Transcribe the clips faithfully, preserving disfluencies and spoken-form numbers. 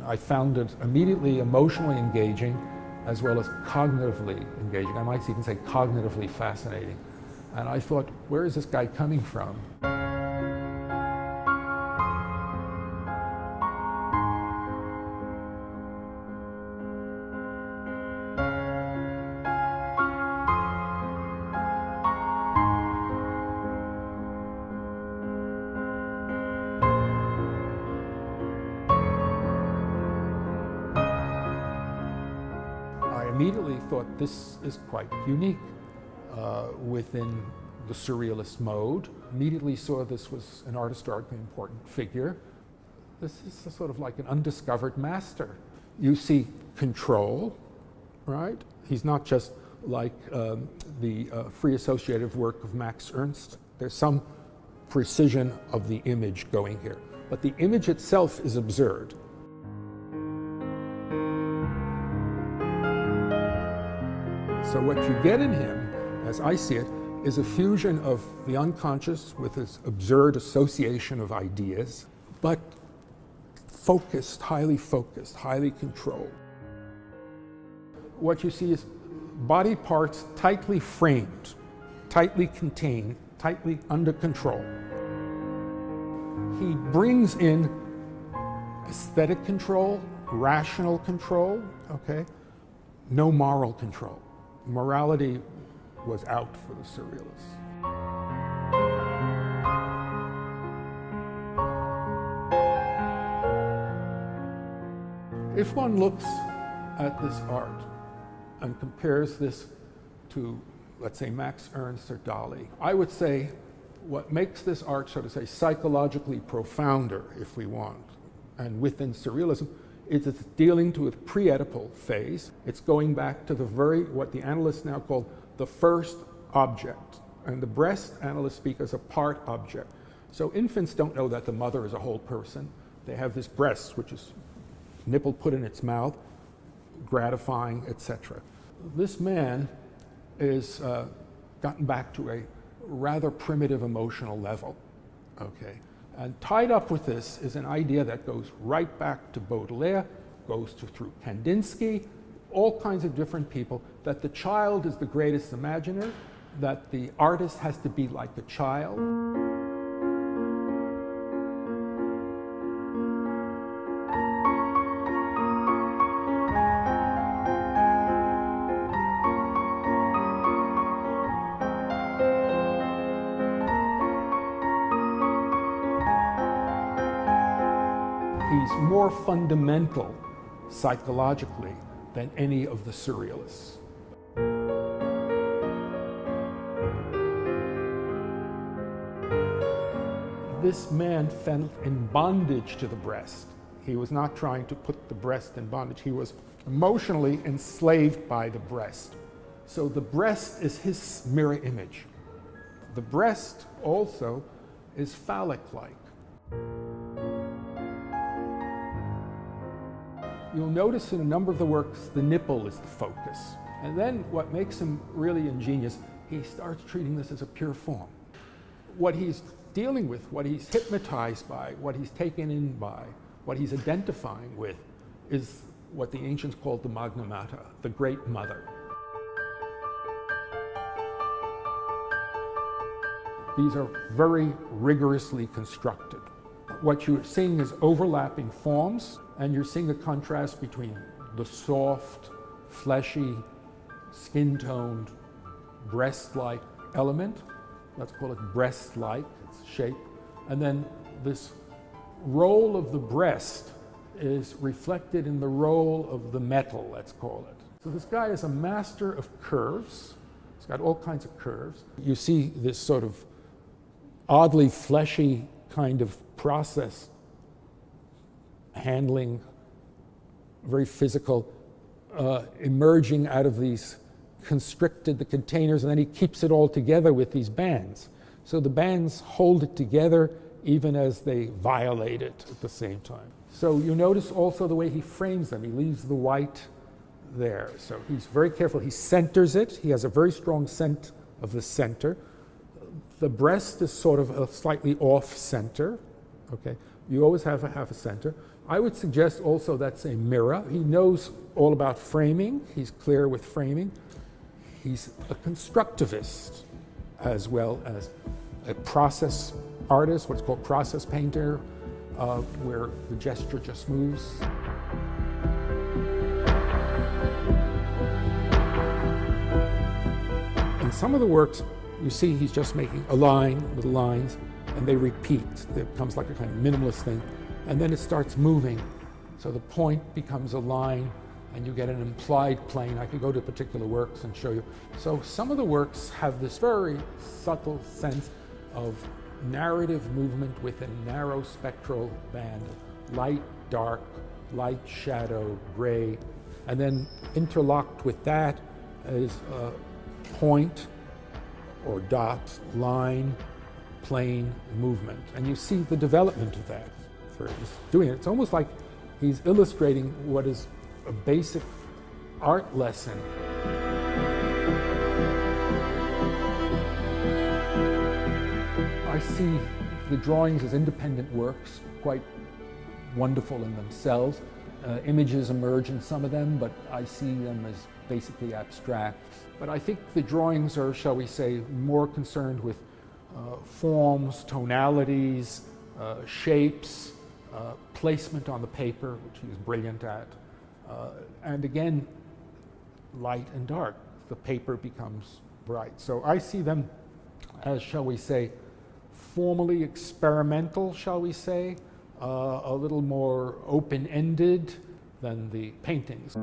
I found it immediately emotionally engaging as well as cognitively engaging. I might even say cognitively fascinating. And I thought, where is this guy coming from? I immediately thought this is quite unique uh, within the surrealist mode. Immediately saw this was an art historically important figure. This is a sort of like an undiscovered master. You see control, right? He's not just like um, the uh, free associative work of Max Ernst. There's some precision of the image going here, but the image itself is absurd. So what you get in him, as I see it, is a fusion of the unconscious with this absurd association of ideas, but focused, highly focused, highly controlled. What you see is body parts tightly framed, tightly contained, tightly under control. He brings in aesthetic control, rational control, okay? No moral control. Morality was out for the surrealists. If one looks at this art and compares this to, let's say, Max Ernst or Dali, I would say what makes this art, so to say, psychologically profounder, if we want, and within surrealism, is it's dealing to a pre-Oedipal phase. It's going back to the very, what the analysts now call the first object. And the breast, analysts speak as a part object. So infants don't know that the mother is a whole person. They have this breast, which is nipple put in its mouth, gratifying, et cetera. This man is uh, gotten back to a rather primitive emotional level, okay? And tied up with this is an idea that goes right back to Baudelaire, goes to, through Kandinsky, all kinds of different people, that the child is the greatest imaginer, that the artist has to be like a child. He's more fundamental psychologically than any of the surrealists. This man felt in bondage to the breast. He was not trying to put the breast in bondage. He was emotionally enslaved by the breast. So the breast is his mirror image. The breast also is phallic-like. You'll notice in a number of the works, the nipple is the focus. And then what makes him really ingenious, he starts treating this as a pure form. What he's dealing with, what he's hypnotized by, what he's taken in by, what he's identifying with, is what the ancients called the Magna Mater, the Great Mother. These are very rigorously constructed. What you're seeing is overlapping forms, and you're seeing a contrast between the soft, fleshy, skin-toned, breast-like element. Let's call it breast-like, its shape. And then this role of the breast is reflected in the role of the metal, let's call it. So this guy is a master of curves. He's got all kinds of curves. You see this sort of oddly fleshy kind of process handling, very physical, uh, emerging out of these constricted the containers, and then he keeps it all together with these bands. So the bands hold it together even as they violate it at the same time. So you notice also the way he frames them. He leaves the white there. So he's very careful. He centers it. He has a very strong scent of the center. The breast is sort of a slightly off center, okay? You always have a half a center. I would suggest also that's a mirror. He knows all about framing. He's clear with framing. He's a constructivist as well as a process artist, what's called process painter, uh, where the gesture just moves. In some of the works, you see he's just making a line, little lines, and they repeat. It becomes like a kind of minimalist thing. And then it starts moving. So the point becomes a line, and you get an implied plane. I could go to particular works and show you. So some of the works have this very subtle sense of narrative movement within a narrow spectral band, light, dark, light, shadow, gray, and then interlocked with that is a point or dot, line, plane, movement. And you see the development of that for he's doing it. It's almost like he's illustrating what is a basic art lesson. I see the drawings as independent works, quite wonderful in themselves. Uh, images emerge in some of them, but I see them as basically abstract. But I think the drawings are, shall we say, more concerned with uh, forms, tonalities, uh, shapes, uh, placement on the paper, which he was brilliant at. Uh, and again, light and dark. The paper becomes bright. So I see them as, shall we say, formally experimental, shall we say, uh, a little more open-ended than the paintings.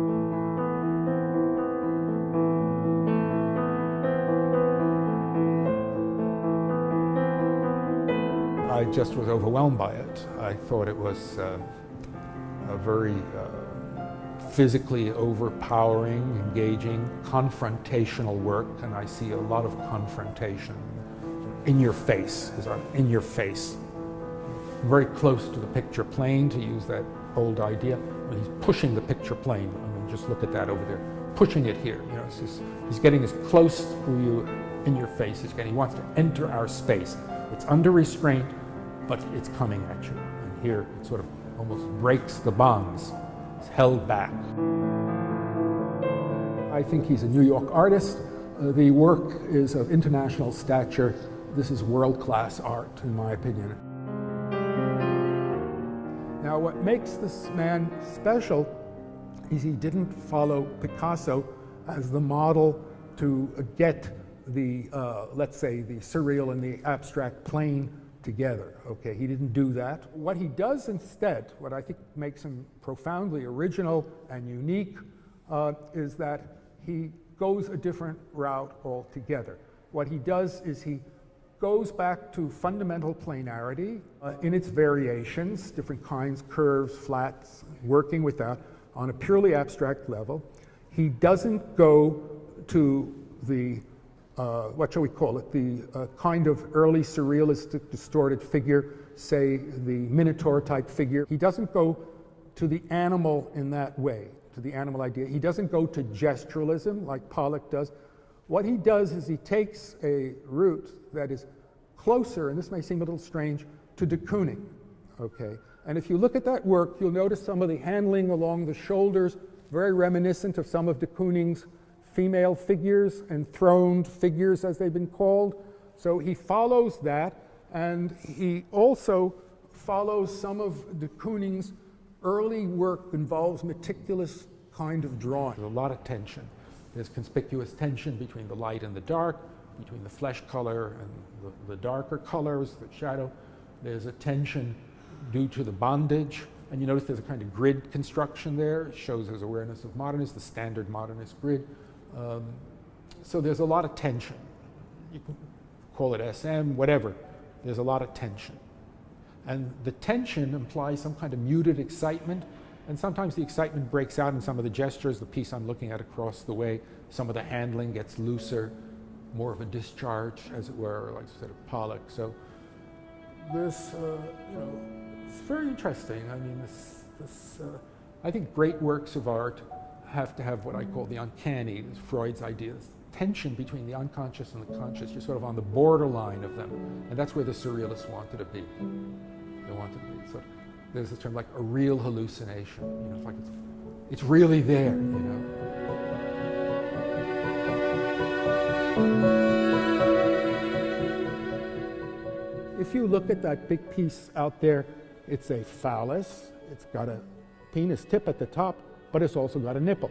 I just was overwhelmed by it. I thought it was uh, a very uh, physically overpowering, engaging, confrontational work, and I see a lot of confrontation. In your face, is in your face. Very close to the picture plane, to use that old idea. But he's pushing the picture plane. I mean, just look at that over there. Pushing it here. You know, it's just, he's getting as close to you in your face as he can. He wants to enter our space. It's under restraint, but it's coming at you. And here it sort of almost breaks the bonds. It's held back. I think he's a New York artist. Uh, the work is of international stature. This is world-class art, in my opinion. Now, what makes this man special is he didn't follow Picasso as the model to get the, uh, let's say, the surreal and the abstract plane together. Okay, he didn't do that. What he does instead, what I think makes him profoundly original and unique, uh, is that he goes a different route altogether. What he does is he goes back to fundamental planarity uh, in its variations, different kinds, curves, flats, working with that on a purely abstract level. He doesn't go to the, uh, what shall we call it, the uh, kind of early surrealistic distorted figure, say the Minotaur type figure. He doesn't go to the animal in that way, to the animal idea. He doesn't go to gesturalism like Pollock does. What he does is he takes a route that is closer, and this may seem a little strange, to de Kooning, okay? And if you look at that work, you'll notice some of the handling along the shoulders, very reminiscent of some of de Kooning's female figures, enthroned figures as they've been called. So he follows that, and he also follows some of de Kooning's early work involves meticulous kind of drawing. There's a lot of tension. There's conspicuous tension between the light and the dark, between the flesh color and the, the darker colors, the shadow. There's a tension due to the bondage. And you notice there's a kind of grid construction there. It shows his awareness of modernism, the standard modernist grid. Um, so there's a lot of tension. You can call it S M, whatever. There's a lot of tension. And the tension implies some kind of muted excitement. And sometimes the excitement breaks out in some of the gestures. The piece I'm looking at across the way, some of the handling gets looser, more of a discharge, as it were, like I said, of Pollock. So this, uh, you know, it's very interesting. I mean, this, this uh, I think great works of art have to have what I call the uncanny, this Freud's idea, this tension between the unconscious and the conscious. You're sort of on the borderline of them. And that's where the surrealists wanted to be. there's this term like a real hallucination. You know, it's like it's, it's really there, you know. If you look at that big piece out there, it's a phallus. It's got a penis tip at the top, but it's also got a nipple.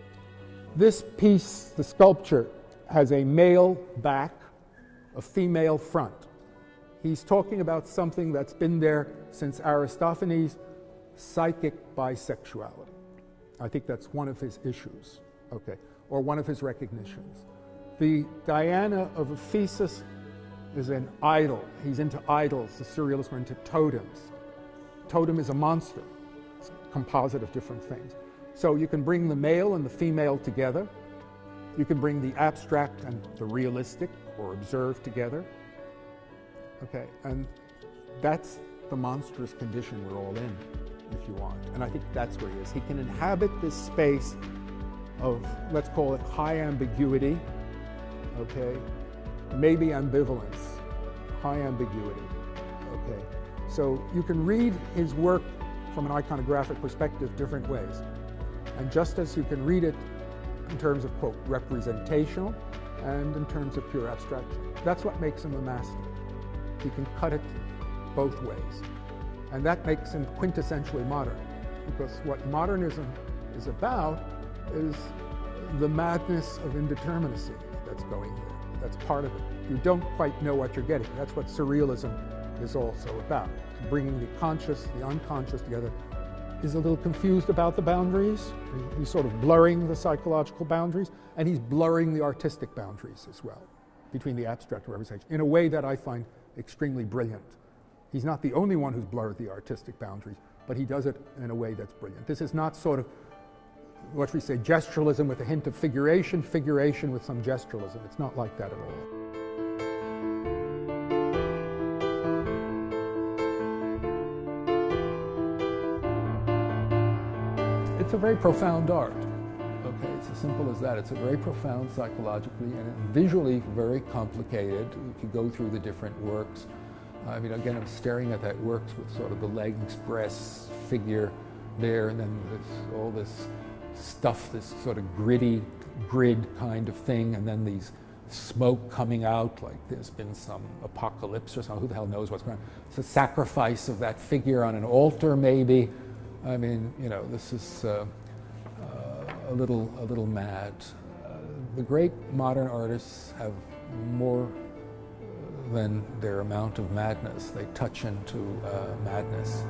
This piece, the sculpture, has a male back, a female front. He's talking about something that's been there since Aristophanes, psychic bisexuality. I think that's one of his issues, okay, or one of his recognitions. The Diana of Ephesus is an idol. He's into idols. The surrealists were into totems. Totem is a monster. It's a composite of different things. So you can bring the male and the female together. You can bring the abstract and the realistic or observed together. Okay, and that's the monstrous condition we're all in, if you want. And I think that's where he is. He can inhabit this space of, let's call it high ambiguity, okay, maybe ambivalence, high ambiguity, okay. So you can read his work from an iconographic perspective different ways. And just as you can read it in terms of, quote, representational and in terms of pure abstraction. That's what makes him a master. He can cut it both ways. And that makes him quintessentially modern, because what modernism is about is the madness of indeterminacy that's going here. That's part of it. You don't quite know what you're getting. That's what surrealism is also about. Bringing the conscious, the unconscious together. He's a little confused about the boundaries. He's sort of blurring the psychological boundaries, and he's blurring the artistic boundaries as well, between the abstract and representation, in a way that I find extremely brilliant. He's not the only one who's blurred the artistic boundaries, but he does it in a way that's brilliant. This is not sort of, what we say, gesturalism with a hint of figuration, figuration with some gesturalism. It's not like that at all. It's a very profound art. Okay, it's as simple as that. It's a very profound psychologically and visually very complicated. If you go through the different works, I mean, again, I'm staring at that works with sort of the leg express figure there, and then there's all this stuff, this sort of gritty grid kind of thing, and then these smoke coming out like there's been some apocalypse or something. Who the hell knows what's going on? It's a sacrifice of that figure on an altar, maybe. I mean, you know, this is uh, uh, a little, a little mad. Uh, the great modern artists have more than their amount of madness. They touch into uh, madness.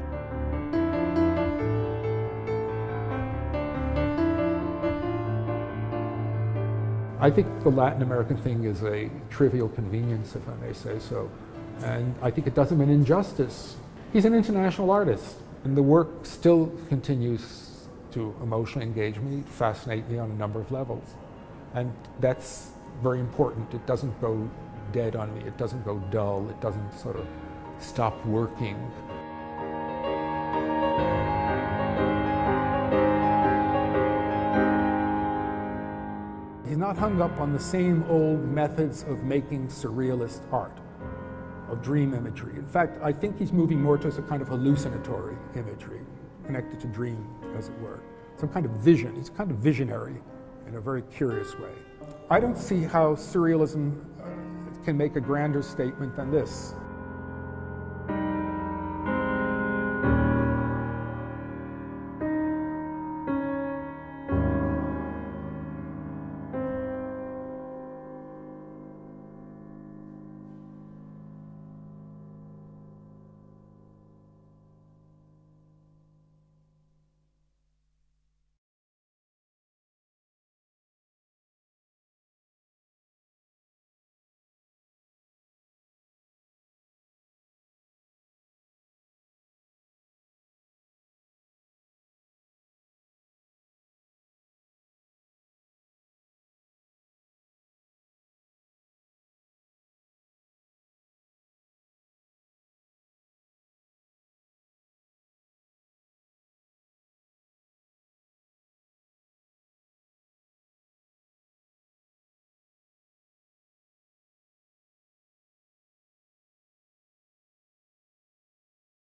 I think the Latin American thing is a trivial convenience, if I may say so, and I think it does him an injustice. He's an international artist, and the work still continues to emotionally engage me, fascinate me on a number of levels. And that's very important. It doesn't go dead on me. It doesn't go dull. It doesn't sort of stop working. He's not hung up on the same old methods of making surrealist art, of dream imagery. In fact, I think he's moving more towards a kind of hallucinatory imagery, connected to dream, as it were. Some kind of vision. He's kind of visionary in a very curious way. I don't see how surrealism can make a grander statement than this.